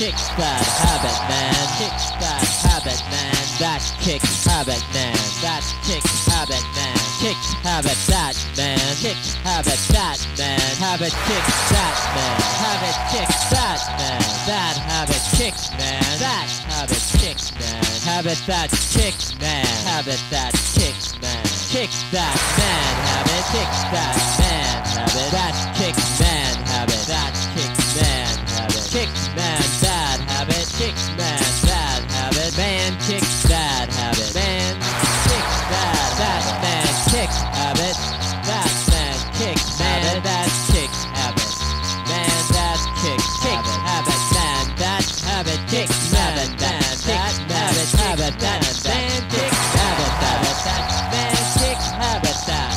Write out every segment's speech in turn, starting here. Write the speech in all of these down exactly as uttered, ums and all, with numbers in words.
kicks that habit, man. Kicks that habit, man. That kicks habit, man. That kicks habit, man. Kicks habit, that man. Kicks habit, that man. Habit kicks that man. Habit kicks that man. That habit kicks, man. That habit kicks, man. Habit that kicks, man. Habit that kicks, man. Kicks that man. Habit kicks that man. Habit that kicks man. Habit that kicks man. Habit kicks man. Bad habit kicks man. Bad habit man kicks bad habit. Man kicks bad. That man kicks habit. That man kicks man. That kicks habit. Man that kicks kicks habit. Man that habit kicks habit. Man that habit habit. That man kicks habit. Habit that man kicks habit. That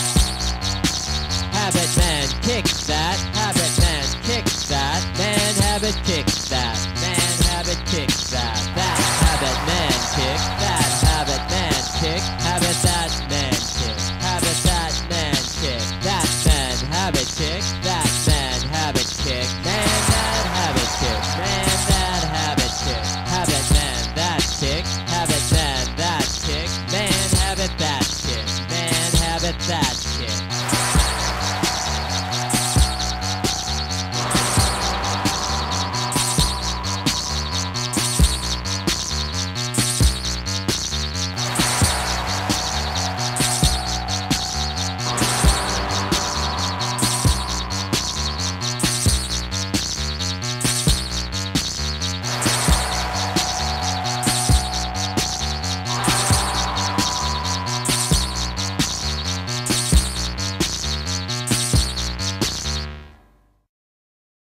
habit man kicks that. Habit man kicks that. Man habit kicks that. Man habit kicks that. That habit man kick. That habit man kick. Habit that man kick. Habit that man kick. That man habit kick. That man habit kick. Man that habit kick. Man that habit kick. Habit man that kick. Habit man that kick. Man habit that kick. Man habit that kick.